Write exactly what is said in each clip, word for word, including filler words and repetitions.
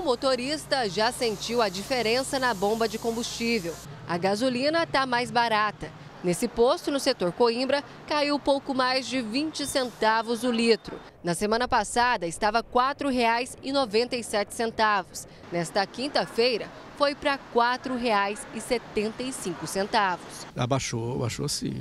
motorista já sentiu a diferença na bomba de combustível. A gasolina está mais barata. Nesse posto, no setor Coimbra, caiu pouco mais de vinte centavos o litro. Na semana passada, estava quatro reais e noventa e sete centavos. Nesta quinta-feira, foi para quatro reais e setenta e cinco centavos. Abaixou, abaixou sim.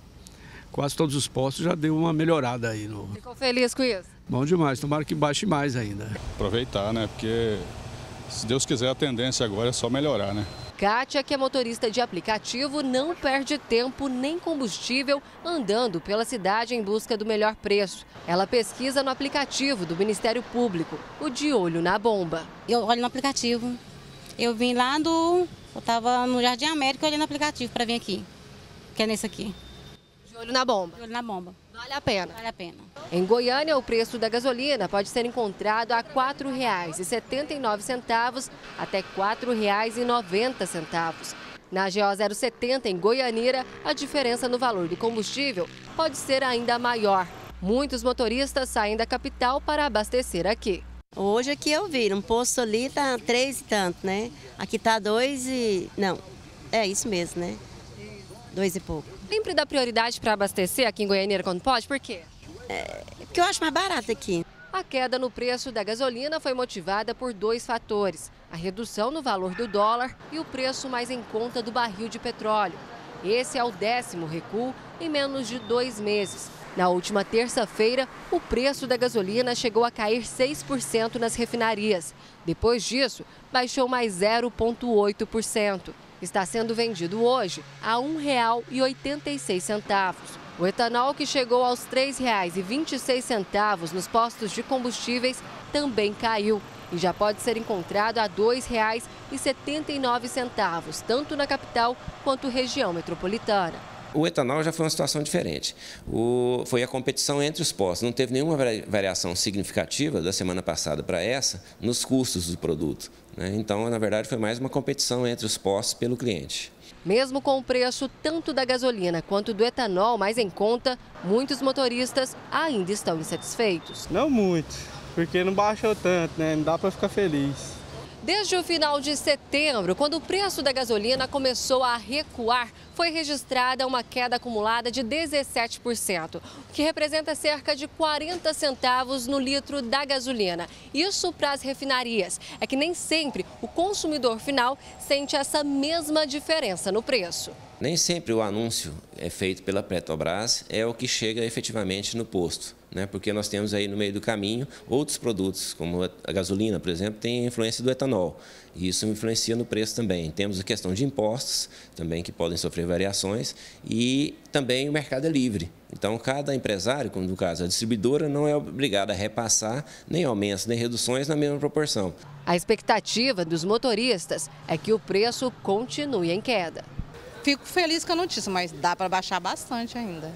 Quase todos os postos já deu uma melhorada aí. No... Ficou feliz com isso? Bom demais, tomara que baixe mais ainda. Aproveitar, né? Porque, se Deus quiser, a tendência agora é só melhorar, né? Kátia, que é motorista de aplicativo, não perde tempo nem combustível andando pela cidade em busca do melhor preço. Ela pesquisa no aplicativo do Ministério Público, o De Olho na Bomba. Eu olho no aplicativo. Eu vim lá do... Eu estava no Jardim América olhando no aplicativo para vir aqui, que é nesse aqui. De olho na bomba. De olho na bomba. Vale a pena. Vale a pena. Em Goiânia, o preço da gasolina pode ser encontrado a quatro reais e setenta e nove centavos até quatro reais e noventa centavos. Na G O zero setenta, em Goianira, a diferença no valor do combustível pode ser ainda maior. Muitos motoristas saem da capital para abastecer aqui. Hoje aqui eu vi, um posto ali tá três e tanto, né? Aqui tá dois e... Não, é isso mesmo, né? Dois e pouco. Sempre dá prioridade para abastecer aqui em Goianira quando pode? Por quê? É porque eu acho mais barato aqui. A queda no preço da gasolina foi motivada por dois fatores: a redução no valor do dólar e o preço mais em conta do barril de petróleo. Esse é o décimo recuo em menos de dois meses. Na última terça-feira, o preço da gasolina chegou a cair seis por cento nas refinarias. Depois disso, baixou mais zero vírgula oito por cento. Está sendo vendido hoje a um real e oitenta e seis centavos. O etanol, que chegou aos três reais e vinte e seis centavos nos postos de combustíveis, também caiu e já pode ser encontrado a dois reais e setenta e nove centavos, tanto na capital quanto região metropolitana. O etanol já foi uma situação diferente. O, foi a competição entre os postos. Não teve nenhuma variação significativa da semana passada para essa nos custos do produto, né? Então, na verdade, foi mais uma competição entre os postos pelo cliente. Mesmo com o preço tanto da gasolina quanto do etanol mais em conta, muitos motoristas ainda estão insatisfeitos. Não muito, porque não baixou tanto, né? Não dá para ficar feliz. Desde o final de setembro, quando o preço da gasolina começou a recuar, foi registrada uma queda acumulada de dezessete por cento, o que representa cerca de quarenta centavos no litro da gasolina. Isso para as refinarias. É que nem sempre o consumidor final sente essa mesma diferença no preço. Nem sempre o anúncio é feito pela Petrobras é o que chega efetivamente no posto, né? Porque nós temos aí no meio do caminho outros produtos, como a gasolina, por exemplo, tem a influência do etanol. E isso influencia no preço também. Temos a questão de impostos também que podem sofrer variações e também o mercado é livre. Então, cada empresário, como no caso a distribuidora, não é obrigado a repassar nem aumentos nem reduções na mesma proporção. A expectativa dos motoristas é que o preço continue em queda. Fico feliz com a notícia, mas dá para baixar bastante ainda.